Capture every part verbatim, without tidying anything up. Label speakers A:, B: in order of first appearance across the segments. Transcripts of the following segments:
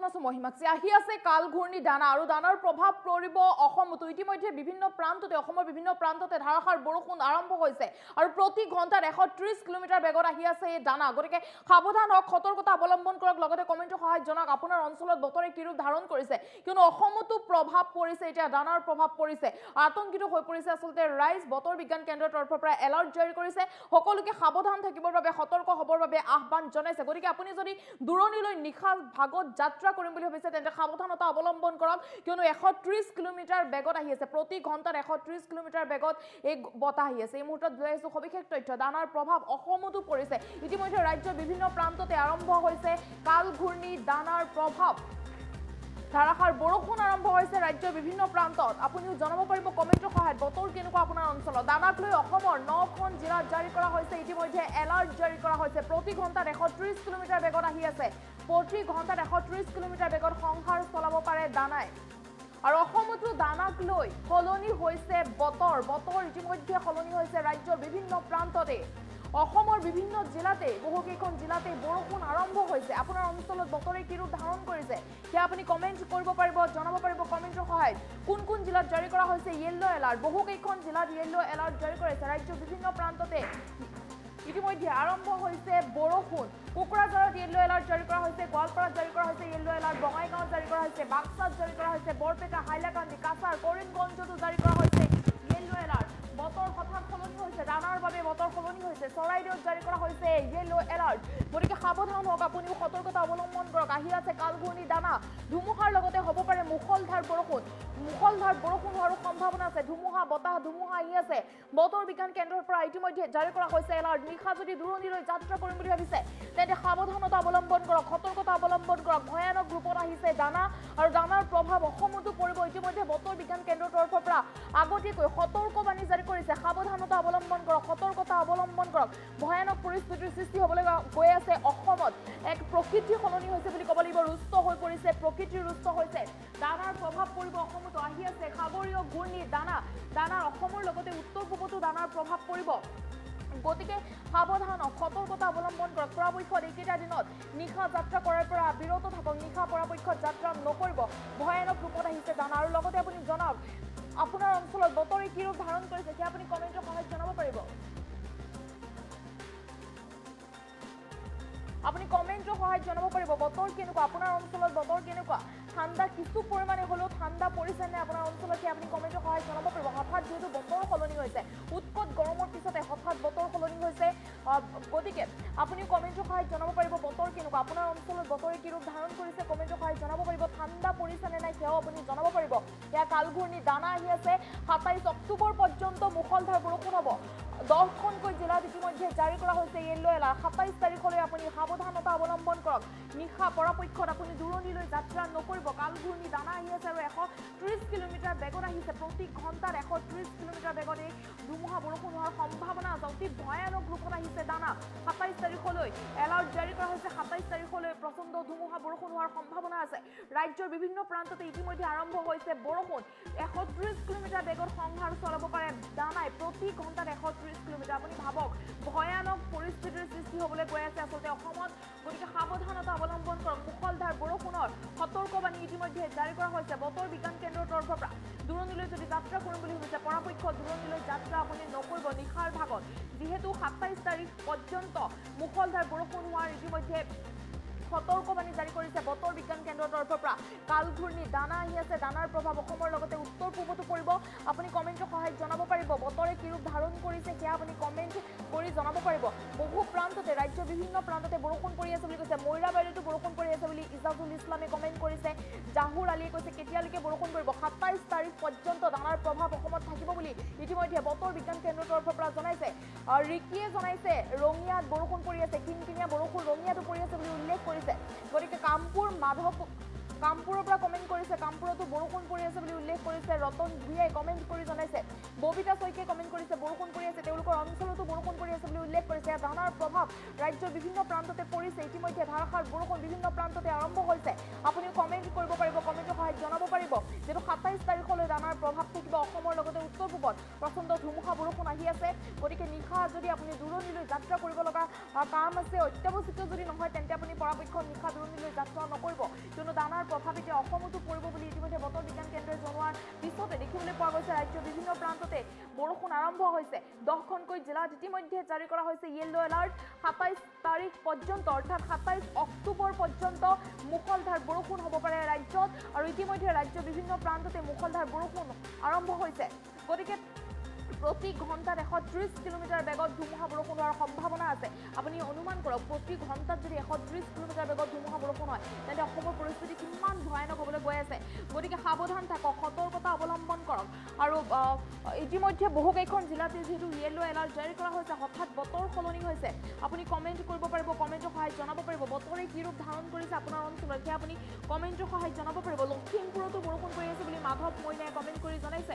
A: আমন্ত্রণ আছে মহিমাক্ষী আহি আছে কাল ঘূর্ণি দানা আৰু দানাৰ প্ৰভাৱ পৰিব অসমতো ইতিমধ্যে বিভিন্ন প্ৰান্ততে অসমৰ বিভিন্ন প্ৰান্ততে ধাৰাসাৰ বৰষুণ আৰম্ভ হৈছে আৰু প্ৰতি ঘণ্টাত এশ ত্ৰিশ কিলোমিটাৰ বেগত আহি আছে এই দানা গতিকে সাৱধান হওক সতৰ্কতা অৱলম্বন কৰক লগতে কমেন্টৰ সহায়ত জনাওক আপোনাৰ অঞ্চলত বতৰে কি ৰূপ ধাৰণ কৰিছে কিয়নো অসমতো প্ৰভাৱ পৰিছে এতিয়া দানাৰ প্ৰভাৱ পৰিছে আতংকিত হৈ পৰিছে আসলতে ৰাইজ বতৰ বিজ্ঞান কেন্দ্ৰৰ তৰফৰ পৰা এলাৰ্ট জাৰি কৰিছে সকলোকে সাৱধান থাকিবৰ বাবে সতৰ্ক হ'বৰ বাবে আহ্বান জনাইছে গতিকে আপুনি যদি দূৰণিলৈ নিখা ভাগত যাত্ৰা কৰিম বুলি ভাবিছে তেন্তে সাৱধানতা অৱলম্বন কৰক কিয়নো এশ ত্ৰিশ কিলোমিটাৰ বেগত আহি আছে প্ৰতি ঘণ্টাত এশ ত্ৰিশ কিলোমিটাৰ বেগত এই বতাহ আহি আছে এই মুহূৰ্তত লৈ আহিছো সবিশেষ তথ্য দানাৰ প্ৰভাৱ অসমতো পৰিছে ইতিমধ্যে ৰাজ্যৰ বিভিন্ন প্ৰান্ততে আৰম্ভ হৈছে কাল ঘূৰ্ণি দানাৰ প্ৰভাৱ ধাৰাসাৰ বৰষুণ আৰম্ভ হৈছে ৰাজ্যৰ বিভিন্ন প্ৰান্তত আপুনিও জনাব পাৰিব কমেন্টৰ সহায়ত বতৰ কেনেকুৱা আপোনাৰ অঞ্চলত দানাক লৈ অসমৰ নখন জিলাত জাৰি কৰা হৈছে ইতিমধ্যে এলাৰ্ট জাৰি কৰা হৈছে প্ৰতি ঘণ্টাত এশ ত্ৰিশ কিলোমিটাৰ বেগত আহি আছে প্ৰতি ঘণ্টাত এশ ত্ৰিশ কিলোমিটাৰ বেগত সংসাৰ চলাব পাৰে দানাই আৰু অসমতো দানাক লৈ সলনি হৈছে বতৰ বতৰ ইতিমধ্যে সলনি হৈছে ৰাজ্যৰ বিভিন্ন প্ৰান্ততে অসমৰ বিভিন্ন জিলাতে বহুকেইখন জিলাতে বৰষুণ আৰম্ভ হৈছে আপোনাৰ অঞ্চলত বতৰে কি ৰূপ ধাৰণ কৰিছে সেয়া আপুনি কমেন্ট কৰিব পাৰিব জনাব পাৰিব কমেন্টৰ সহায়ত কোন কোন জিলাত জাৰি কৰা হৈছে ইয়েলো এলাৰ্ট বহুকেইখন জিলাত ইয়েলো এলাৰ্ট জাৰি কৰিছে ৰাজ্যৰ বিভিন্ন প্ৰান্ততে ইতিমধ্যে আৰম্ভ হৈছে বৰষুণ কোকৰাঝাৰত ইয়েলো এলাৰ্ট জাৰি কৰা হৈছে গোৱালপাৰাত জাৰি কৰা হৈছে ইয়েলো এলাৰ্ট বঙাইগাঁৱত জাৰি কৰা হৈছে বাক্সাত জাৰি কৰা হৈছে বৰপেটা হাইলাকান্দি কাছাৰ কৰিমগঞ্জতো জাৰি কৰা হৈছে ইয়েলো এলাৰ্ট বতৰ হঠাৎ সলনি হৈছে দানাৰ বাবে বতৰ সলনি হৈছে চৰাইদেউত জাৰি কৰা হৈছে ইয়েলো এলাৰ্ট গতিকে সাৱধান হওক আপুনিও সতৰ্কতা অৱলম্বন কৰক আহি আছে কালঘূৰ্ণি দানা ধুমুহাৰ লগতে হ'ব পাৰে মুখলধাৰ বৰষুণ মুখলধাৰ বৰষুণ হোৱাৰ সম্ভাৱনা আছে ধুমুহা বতাহ ধুমুহা আহি আছে বতৰ বিজ্ঞান কেন্দ্ৰৰ পৰা ইতিমধ্যে জাৰি কৰা হৈছে এলাৰ্ট নিশা যদি দূৰণিলৈ যাত্ৰা কৰিম বুলি ভাবিছে তেন্তে সাৱধানতা অৱলম্বন কৰক সতৰ্কতা অৱলম্বন কৰক ভয়ানক ৰূপত আহিছে দানা আৰু দানাৰ প্ৰভাৱ অসমতো পৰিব ইতিমধ্যে বতৰ বিজ্ঞান কেন্দ্ৰৰ তৰফৰ পৰা আগতীয়াকৈ সতৰ্কবাণী জাৰি কৰিছে সাৱধানতা অৱলম্বন কৰক সতৰ্কতা অৱলম্বন কৰক ভয়ানক পৰিস্থিতিৰ সৃষ্টি হ'বলৈ গৈ আছে অসমত এক প্ৰকৃতি সলনি হৈছে বুলি ক'ব লাগিব ৰুষ্ট হৈ পৰিছে প্ৰকৃতি ৰুষ্ট হৈছে দানাৰ প্ৰভাৱ পৰিব অসমতো আহি আছে সাগৰীয় ঘূৰ্ণি দানা দানাৰ অসমৰ লগতে উত্তৰ পূবতো দানাৰ প্ৰভাৱ পৰিব গতিকে সাৱধান সতৰ্কতা অৱলম্বন কৰক পৰাপক্ষত এইকেইটা দিনত নিশা যাত্ৰা কৰাৰ পৰা বিৰত থাকক নিশা পৰাপক্ষত যাত্ৰা নকৰিব ভয়ানক ৰূপত আহিছে দানা আৰু লগতে আপুনি জনাওক আপোনাৰ অঞ্চলত বতৰে কি ৰূপ ধাৰণ কৰিছে সেয়া আপুনি কমেন্টৰ সহায়ত জনাব পাৰিব আপুনি কমেন্টৰ সহায়ত জনাব পাৰিব বতৰ কেনেকুৱা আপোনাৰ অঞ্চলত বতৰ কেনেকুৱা ঠাণ্ডা কিছু পৰিমাণে হ'লেও ঠাণ্ডা পৰিছে নে আপোনাৰ অঞ্চলত আপুনি কমেন্টৰ সহায়ত জনাব পাৰিব হঠাৎ যেহেতু বতৰ সলনি হৈছে উৎকট গৰমৰ পিছতে হঠাৎ বতৰ সলনি হৈছে গতিকে আপুনি কমেন্টৰ সহায়ত জনাব পাৰিব বতৰ কেনেকুৱা আপোনাৰ অঞ্চলত বতৰে কি ৰূপ ধাৰণ কৰিছে কমেন্টৰ সহায়ত জনাব পাৰিব ঠাণ্ডা পৰিছে নে নাই সেয়াও আপুনি জনাব পাৰিব এয়া কালঘূৰ্ণি দানা আহি আছে সাতাইছ অক্টোবৰ পৰ্যন্ত মুখলধাৰ বৰষুণ হ'ব দহখনকৈ জিলাত ইতিমধ্যে জাৰি কৰা হৈছে ইয়েলো এলাৰ্ট সাতাইছ তাৰিখলৈ আপুনি সাৱধানতা অৱলম্বন কৰক নিশা পৰাপক্ষত আপুনি দূৰণিলৈ যাত্ৰা নকৰিব কালঘূৰ্ণি দানা আহি আছে আৰু এশ ত্ৰিশ কিলোমিটাৰ বেগত আহিছে প্ৰতি ঘণ্টাত এশ ত্ৰিশ কিলোমিটাৰ বেগত এই ধুমুহা বৰষুণ হোৱাৰ সম্ভাৱনা আছে অতি ভয়ানক ৰূপত আহিছে দানা সাতাইছ তাৰিখলৈ এলাৰ্ট জাৰি কৰা হৈছে সাতাইছ তাৰিখলৈ প্ৰচণ্ড ধুমুহা বৰষুণ হোৱাৰ সম্ভাৱনা আছে ৰাজ্যৰ বিভিন্ন প্ৰান্ততে ইতিমধ্যে আৰম্ভ হৈছে বৰষুণ এশ ত্ৰিশ কিলোমিটাৰ বেগত সংহাৰ চলাব পাৰে দানাই প্ৰতি ঘণ্টাত এশ ত্ৰিশ কিলোমিটাৰ আপুনি ভাবক ভয়ানক পৰিস্থিতিৰ সৃষ্টি হ'বলৈ গৈ আছে আচলতে অসমত গতিকে সাৱধানতা অৱলম্বন কৰক মুখলধাৰ বৰষুণৰ সতৰ্কবাণী ইতিমধ্যে জাৰি কৰা হৈছে বতৰ বিজ্ঞান কেন্দ্ৰৰ তৰফৰ পৰা দূৰণিলৈ যদি যাত্ৰা কৰিম বুলি ভাবিছে পৰাপক্ষত দূৰণিলৈ যাত্ৰা আপুনি নকৰিব নিশাৰ ভাগত যিহেতু সাতাইছ তাৰিখ পৰ্যন্ত মুখলধাৰ বৰষুণ হোৱাৰ ইতিমধ্যে সতৰ্কবাণী জাৰি কৰিছে বতৰ বিজ্ঞান কেন্দ্ৰৰ তৰফৰ পৰা কালঘূৰ্ণি দানা আহি আছে দানাৰ প্ৰভাৱ অসমৰ লগতে উত্তৰ পূবতো পৰিব আপুনি কমেন্টৰ সহায়ত জনাব পাৰিব বতৰে কি ৰূপ ধাৰণ কৰিছে সেয়া আপুনি কমেন্ট কৰি জনাব পাৰিব বহু প্ৰান্ততে ৰাজ্যৰ বিভিন্ন প্ৰান্ততে বৰষুণ পৰি আছে বুলি কৈছে মৈৰাবাৰীতো বৰষুণ পৰি আছে বুলি ইজাজুল ইছলামে কমেন্ট কৰিছে জাহুৰ আলীয়ে কৈছে কেতিয়ালৈকে বৰষুণ পৰিব সাতাইছ তাৰিখ পৰ্যন্ত দানাৰ প্ৰভাৱ অসমত থাকিব বুলি ইতিমধ্যে বতৰ বিজ্ঞান কেন্দ্ৰৰ তৰফৰ পৰা জনাইছে ৰিকিয়ে জনাইছে ৰঙিয়াত বৰষুণ পৰি আছে কিনকিনীয়া বৰষুণ ৰঙিয়াতো পৰি আছে বুলি উল্লেখ কৰিছে গতিকে কামপুৰ মাধৱ কামপুৰৰ পৰা কমেন্ট কৰিছে কামপুৰতো বৰষুণ পৰি আছে বুলি উল্লেখ কৰিছে ৰতন ভূঞাই কমেন্ট কৰি জনাইছে ববিতা শইকীয়াই কমেন্ট কৰিছে বৰষুণ পৰি আছে তেওঁলোকৰ অঞ্চলতো বৰষুণ পৰি আছে বুলি উল্লেখ কৰিছে দানাৰ প্ৰভাৱ ৰাজ্যৰ বিভিন্ন প্ৰান্ততে পৰিছে ইতিমধ্যে ধাৰাসাৰ বৰষুণ বিভিন্ন প্ৰান্ততে আৰম্ভ হৈছে আপুনি কমেন্ট কৰিব পাৰিব কমেন্টৰ সহায়ত জনাব পাৰিব যেটো সাতাইছ তাৰিখলৈ দানাৰ প্ৰভাৱ থাকিব অসমৰ লগতে উত্তৰ পূবত প্ৰচণ্ড ধুমুহা বৰষুণ আহি আছে গতিকে নিশা যদি আপুনি দূৰণিলৈ যাত্ৰা কৰিব লগা কাম আছে অত্যাৱশ্যকীয় যদি নহয় তেন্তে আপুনি পৰাপক্ষত নিশা দূৰণিলৈ যাত্ৰা নকৰিব কিয়নো দানাৰ আৰম্ভ হৈছে দহখনকৈ জিলাত ইতিমধ্যে জাৰি কৰা হৈছে য়েলো এলাৰ্ট সাতাইছ তাৰিখ পৰ্যন্ত অৰ্থাৎ সাতাইছ অক্টোবৰ পৰ্যন্ত মুখলধাৰ বৰষুণ হ'ব পাৰে ৰাজ্যত আৰু ইতিমধ্যে ৰাজ্যৰ বিভিন্ন প্ৰান্ততে মুখলধাৰ বৰষুণ আৰম্ভ হৈছে গতিকে প্ৰতি ঘণ্টাত এশ ত্ৰিছ কিলোমিটাৰ বেগত ধুমুহা বৰষুণ হোৱাৰ সম্ভাৱনা আছে আপুনি অনুমান কৰক প্ৰতি ঘণ্টাত যদি এশ ত্ৰিছ কিলোমিটাৰ বেগত ধুমুহা বৰষুণ হয় তেন্তে অসমৰ পৰিস্থিতি কিমান ভয়ানক হ'বলৈ গৈ আছে গতিকে সাৱধান থাকক সতৰ্কতা অৱলম্বন কৰক আৰু ইতিমধ্যে বহুকেইখন জিলাতে যিহেতু য়েলো এলাৰ্ট জাৰি কৰা হৈছে হঠাৎ বতৰ সলনি হৈছে আপুনি কমেণ্ট কৰিব পাৰিব কমেণ্টৰ সহায়ত জনাব পাৰিব বতৰে কি ৰূপ ধাৰণ কৰিছে আপোনাৰ অঞ্চলত সেয়া আপুনি কমেণ্টৰ সহায়ত জনাব পাৰিব লখিমপুৰতো বৰষুণ পৰি আছে বুলি মাধৱ মইনাই কমেণ্ট কৰি জনাইছে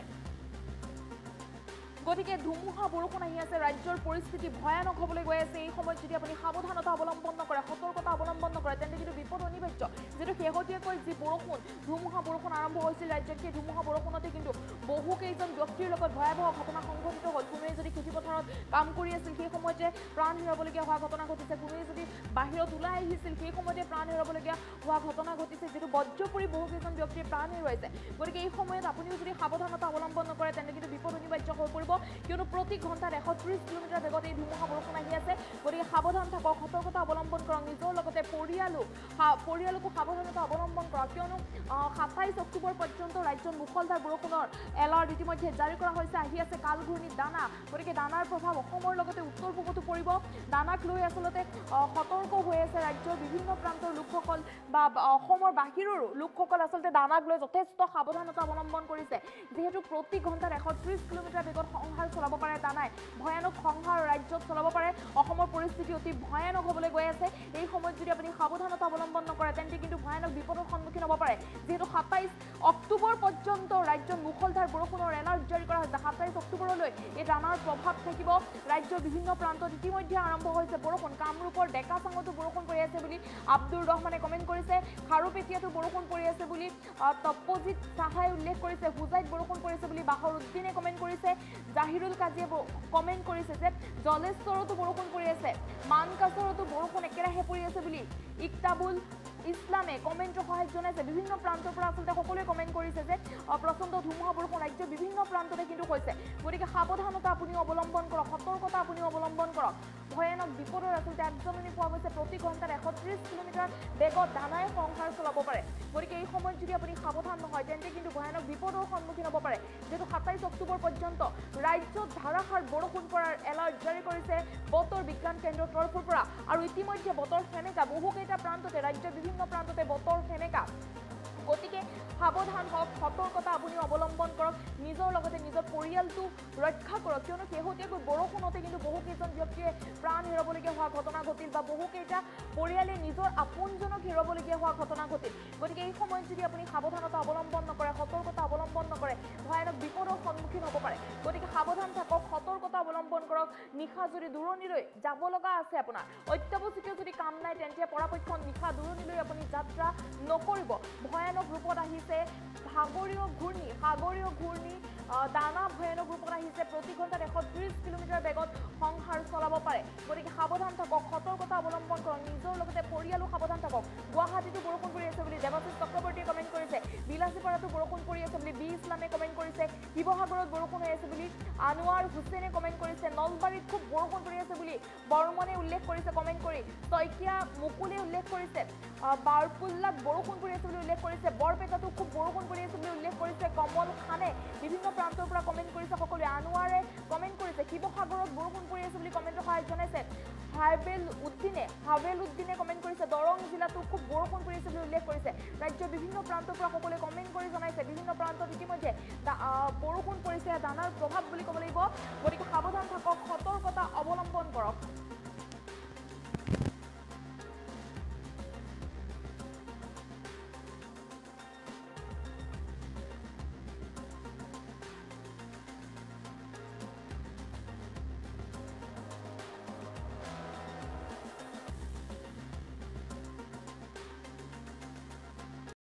A: গতিকে ধুমুহা বৰষুণ আহি আছে ৰাজ্যৰ পৰিস্থিতি ভয়ানক হ'বলৈ গৈ আছে এই সময়ত যদি আপুনি সাৱধানতা অৱলম্বন নকৰে সতৰ্কতা অৱলম্বন নকৰে তেন্তে কিন্তু বিপদ অনিবাৰ্য যিটো শেহতীয়াকৈ যি বৰষুণ ধুমুহা বৰষুণ আৰম্ভ হৈছিল ৰাজ্যত সেই ধুমুহা বৰষুণতে কিন্তু বহুকেইজন ব্যক্তিৰ লগত ভয়াৱহ ঘটনা সংঘটিত হ'ল কোনোৱে যদি খেতিপথাৰত কাম কৰি আছিল সেই সময়তে প্ৰাণ হেৰুৱাবলগীয়া হোৱা ঘটনা ঘটিছে কোনোৱে যদি বাহিৰত ওলাই আহিছিল সেই সময়তে প্ৰাণ হেৰুৱাবলগীয়া হোৱা ঘটনা ঘটিছে যিটো বজ্ৰ পৰি বহুকেইজন ব্যক্তিয়ে প্ৰাণ হেৰুৱাইছে গতিকে এই সময়ত আপুনিও যদি সাৱধানতা অৱলম্বন নকৰে তেন্তে কিন্তু বিপদ অনিবাৰ্য হৈ পৰিব কিয়নো প্ৰতি ঘণ্টাত এশ ত্ৰিছ কিলোমিটাৰ বেগত এই ধুমুহা বৰষুণ আহি আছে গতিকে সাৱধান থাকক সতৰ্কতা অৱলম্বন কৰক নিজৰ লগতে পৰিয়ালো পৰিয়ালকো সাৱধানতা অৱলম্বন কৰক কিয়নো সাতাইছ অক্টোবৰ পৰ্যন্ত ৰাজ্যত মুখলধাৰ বৰষুণৰ এলাৰ্ট ইতিমধ্যে জাৰি কৰা হৈছে আহি আছে কালঘূৰ্ণি দানা গতিকে দানাৰ প্ৰভাৱ অসমৰ লগতে উত্তৰ পূবতো পৰিব দানাক লৈ আচলতে সতৰ্ক হৈ আছে ৰাজ্যৰ বিভিন্ন প্ৰান্তৰ লোকসকল বা অসমৰ বাহিৰৰো লোকসকল আচলতে দানাক লৈ যথেষ্ট সাৱধানতা অৱলম্বন কৰিছে যিহেতু প্ৰতি ঘণ্টাত এশ ত্ৰিছ কিলোমিটাৰ বেগত সংহাৰ চলাব পাৰে দানাই ভয়ানক সংহাৰ ৰাজ্যত চলাব পাৰে অসমৰ পৰিস্থিতি অতি ভয়ানক হ'বলৈ গৈ আছে এই সময়ত যদি আপুনি সাৱধানতা অৱলম্বন নকৰে তেন্তে কিন্তু ভয়ানক বিপদৰ সন্মুখীন হ'ব পাৰে যিহেতু সাতাইছ অক্টোবৰ পৰ্যন্ত ৰাজ্যত মুখলধাৰ বৰষুণৰ এলাৰ্ট জাৰি কৰা হৈছে সাতাইছ অক্টোবৰলৈ এই দানাৰ প্ৰভাৱ থাকিব ৰাজ্যৰ বিভিন্ন প্ৰান্তত ইতিমধ্যে আৰম্ভ হৈছে বৰষুণ কামৰূপৰ ডেকাচাঙতো বৰষুণ পৰি আছে বুলি আব্দুৰ ৰহমানে কমেণ্ট কৰিছে খাৰুপেটীয়াতো বৰষুণ পৰি আছে বুলি তপজিত চাহাই উল্লেখ কৰিছে হুজাইত বৰষুণ পৰিছে বুলি বাহৰ উদ্দিনে কমেণ্ট কৰিছে জাহিৰুল কাজিয়ে কমেণ্ট কৰিছে যে জলেশ্বৰতো বৰষুণ পৰি আছে মানকাছৰতো বৰষুণ একেৰাহে পৰি আছে বুলি ইকতাবুল ইছলামে কমেণ্টৰ সহায়ত জনাইছে বিভিন্ন প্ৰান্তৰ পৰা আচলতে সকলোৱে কমেণ্ট কৰিছে যে প্ৰচণ্ড ধুমুহা বৰষুণ ৰাজ্যৰ বিভিন্ন প্ৰান্ততে কিন্তু হৈছে গতিকে সাৱধানতা আপুনি অৱলম্বন কৰক সতৰ্কতা আপুনি অৱলম্বন কৰক ভয়ানক বিপদৰ আচলতে আগজাননী পোৱা গৈছে প্ৰতি ঘণ্টাত এশ ত্ৰিছ কিলোমিটাৰ বেগত দানাই সংসাৰ চলাব পাৰে গতিকে এই সময়ত যদি আপুনি সাৱধান নহয় তেন্তে কিন্তু ভয়ানক বিপদৰ সন্মুখীন হ'ব পাৰে যিহেতু সাতাইছ অক্টোবৰ পৰ্যন্ত ৰাজ্যত ধাৰাসাৰ বৰষুণ পৰাৰ এলাৰ্ট জাৰি কৰিছে বতৰ বিজ্ঞান কেন্দ্ৰৰ তৰফৰ পৰা আৰু ইতিমধ্যে বতৰ সেমেকা বহুকেইটা প্ৰান্ততে ৰাজ্যৰ বিভিন্ন প্ৰান্ততে বতৰ সেমেকা গতিকে সাৱধান হওক সতৰ্কতা আপুনি অৱলম্বন কৰক নিজৰ লগতে নিজৰ পৰিয়ালটো ৰক্ষা কৰক কিয়নো শেহতীয়াকৈ বৰষুণতে কিন্তু বহুকেইজন ব্যক্তিয়ে প্ৰাণ হেৰুৱাবলগীয়া হোৱা ঘটনা ঘটিল বা বহুকেইটা পৰিয়ালে নিজৰ আপোনজনক হেৰুৱাবলগীয়া হোৱা ঘটনা ঘটিল গতিকে এই সময়ত যদি আপুনি সাৱধানতা অৱলম্বন নকৰে সতৰ্কতা অৱলম্বন নকৰে ভয়ানক বিপদৰ সন্মুখীন হ'ব পাৰে গতিকে সাৱধান থাকক সতৰ্কতা অৱলম্বন কৰক নিশা যদি দূৰণিলৈ যাব লগা আছে আপোনাৰ অত্যাৱশ্যকীয় যদি কাম নাই তেন্তে পৰাপক্ষত নিশা দূৰণিলৈ আপুনি যাত্ৰা নকৰিব ভয়ানক ৰূপত আহিছে সাগৰীয় ঘূৰ্ণি সাগৰীয় ঘূৰ্ণি দানা ভয়ানক ৰূপত আহিছে প্ৰতি ঘণ্টাত এশ ত্ৰিছ কিলোমিটাৰ বেগত সংহাৰ চলাব পাৰে গতিকে সাৱধান থাকক সতৰ্কতা অৱলম্বন কৰক নিজৰ লগতে পৰিয়ালো সাৱধান থাকক গুৱাহাটীতো বৰষুণ পৰি আছে বুলি দেৱাশীষ চক্ৰৱৰ্তীয়ে কমেণ্ট কৰিছে বিলাসীপাৰাতো বৰষুণ পৰি আছে বুলি বি ইছলামে কমেণ্ট কৰিছে শিৱসাগৰত বৰষুণ হৈ আছে বুলি আনোৱাৰ হুছেইনে কমেণ্ট কৰিছে নলবাৰীত খুব বৰষুণ পৰি আছে বুলি বৰ্মনে উল্লেখ কৰিছে কমেণ্ট কৰি শইকীয়া মুকুলে উল্লেখ কৰিছে বাৰপুল্লাত বৰষুণ পৰি আছে বুলি উল্লেখ কৰিছে বৰপেটাতো খুব বৰষুণ পৰি আছে বুলি উল্লেখ কৰিছে কমল খানে বিভিন্ন প্ৰান্তৰ পৰা কমেণ্ট কৰিছে সকলোৱে আনোৱাৰে কমেণ্ট কৰিছে শিৱসাগৰত বৰষুণ পৰি আছে বুলি কমেণ্টৰ সহায়ত জনাইছে হাবেল উদ্দিনে হাবেল উদ্দিনে কমেণ্ট কৰিছে দৰং জিলাতো খুব বৰষুণ পৰি আছে বুলি উল্লেখ কৰিছে ৰাজ্যৰ বিভিন্ন প্ৰান্তৰ পৰা সকলোৱে কমেণ্ট কৰি জনাইছে বিভিন্ন প্ৰান্তত ইতিমধ্যে বৰষুণ পৰিছে দানাৰ প্ৰভাৱ বুলি ক'ব লাগিব গতিকে সাৱধান